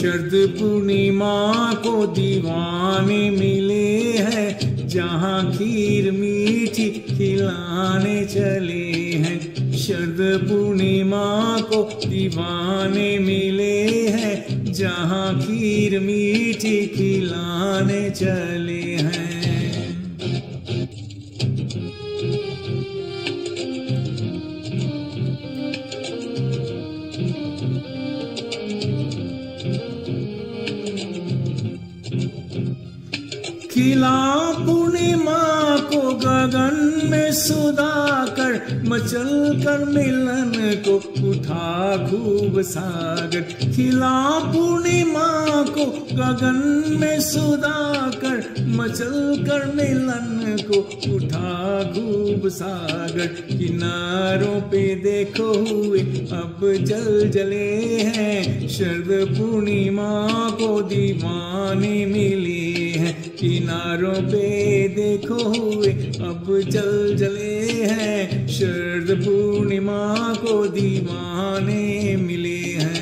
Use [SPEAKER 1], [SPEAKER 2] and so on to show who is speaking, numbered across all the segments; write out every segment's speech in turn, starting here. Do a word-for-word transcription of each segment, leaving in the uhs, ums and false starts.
[SPEAKER 1] शरद पूर्णिमा को दीवाने मिले हैं, जहाँ खीर मीठी खिलाने चले हैं। शरद पूर्णिमा को दीवाने मिले हैं, जहाँ खीर मीठी खिलाने चले हैं। खिला पूर्णिमा को गगन में सुधाकर, मचल कर मिलन को उठा खूब सागर। खिला पूर्णिमा को गगन में सुधाकर, मचल कर मिलन को उठा खूब सागर। किनारों पे देखो हुए अब जल जले हैं, शरद पूर्णिमा को दीवाने मिले हैं। किनारों पे देखो हुए अब जल जले हैं, शरद पूर्णिमा को दीवाने मिले हैं।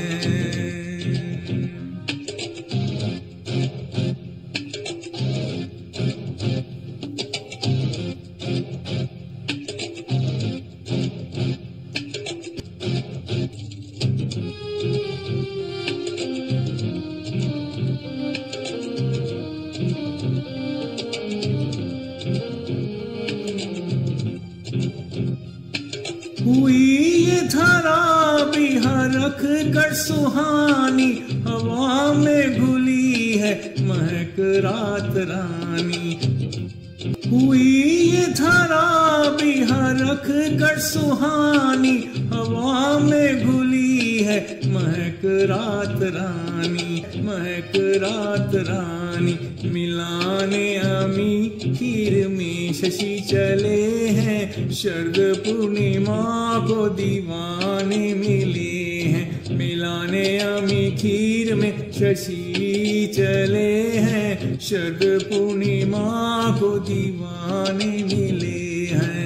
[SPEAKER 1] हुई ये धरा भी हरख कर सुहानी, हवा में घुली है महक रात रानी। हुई ये धरा भी हरख कर सुहानी, हवा में घुली है महक रात रानी, महक रात रानी। मिलाने अमी खीर में शशि चले हैं, शरद पूर्णिमा को दीवाने मिले हैं। मिलाने अमी खीर में शशि चले हैं, शरद पूर्णिमा को दीवाने मिले हैं।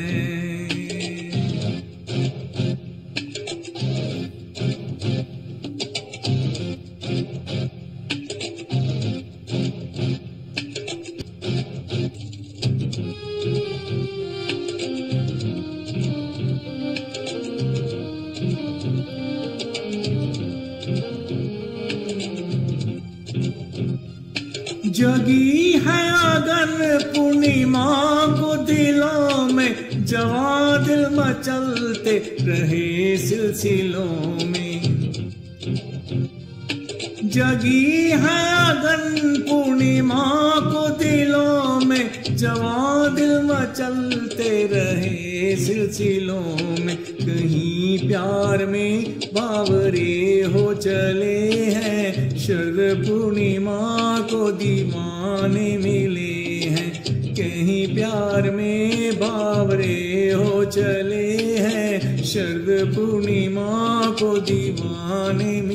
[SPEAKER 1] जगी है अगन पूर्णिमा को दिलों में, जवां दिल मचलते रहे सिलसिलों में। जगी है अगन पूर्णिमा को दिलों में, जवां दिल मचलते रहे सिलसिलों में। कहीं प्यार में बावरे हो चले हैं, शरद पूर्णिमा को दीवाने मिले हैं। कहीं प्यार में बावरे हो चले हैं, शरद पूर्णिमा को दीवाने